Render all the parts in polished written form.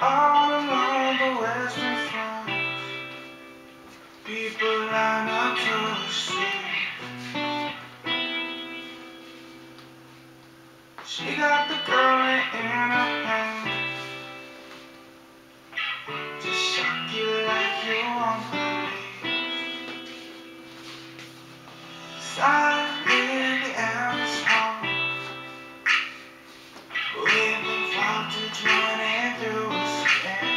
All along the western front, people line up to receive. She got the girl in her hand, just shock you like you won't believe. Silently the air is home, with the voltage running through her skin.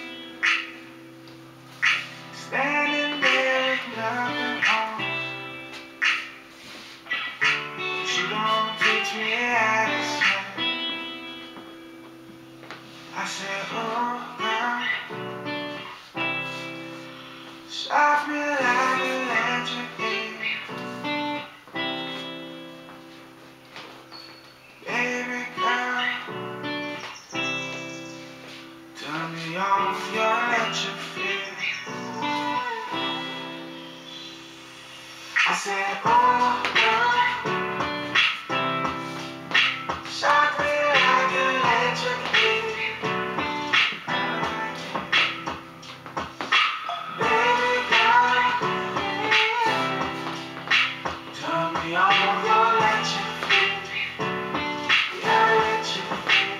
Standing there with nothing on, but you don't teach me how to swim. I said, oh girl, shock me like electric eel. Baby girl, turn me on with your electric feel. I said, oh girl, shock me like electric eel. Baby girl, turn me on with your electric feel. Your electric feel.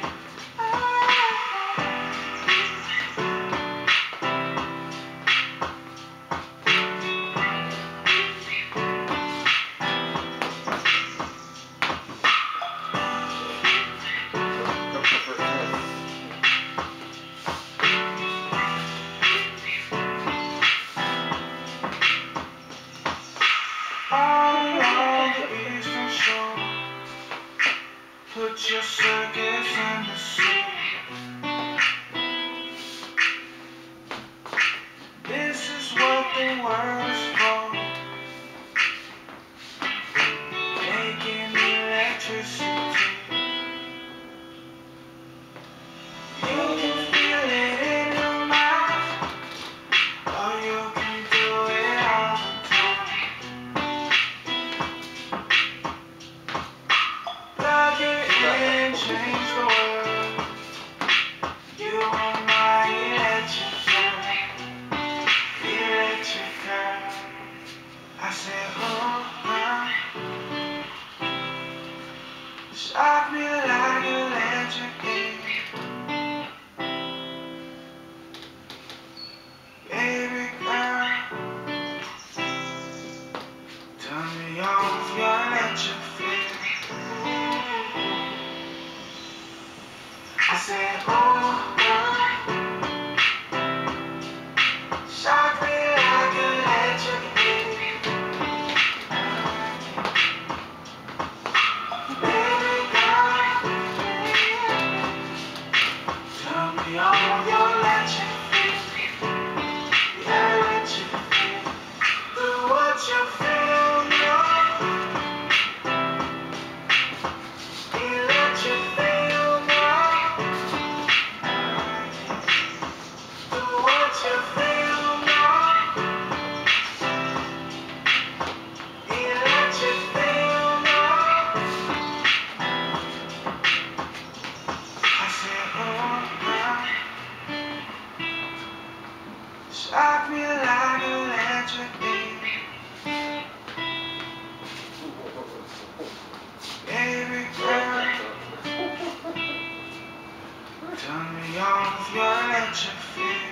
All along the eastern shore, put your circus in the sea. This is what the world is for, making electricity. You can feel it in your mouth, or you can do it all the time. Plug it in, change the world. You are my electric girl, electric girl. I said, oh girl, shock me like electric eel. Baby girl, turn me on with your electric feel. I said, oh girl, shock me like electric eel. Baby girl, turn me on with your electric feel. Your electric feel. Do what you feel, no. Electric feel, no. Do what you feel, no. Electric feel, no. I said, oh girl, shock me like electric eel. Baby girl, turn me on with your electric feel.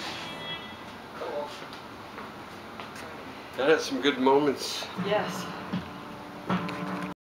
That had some good moments. Yes.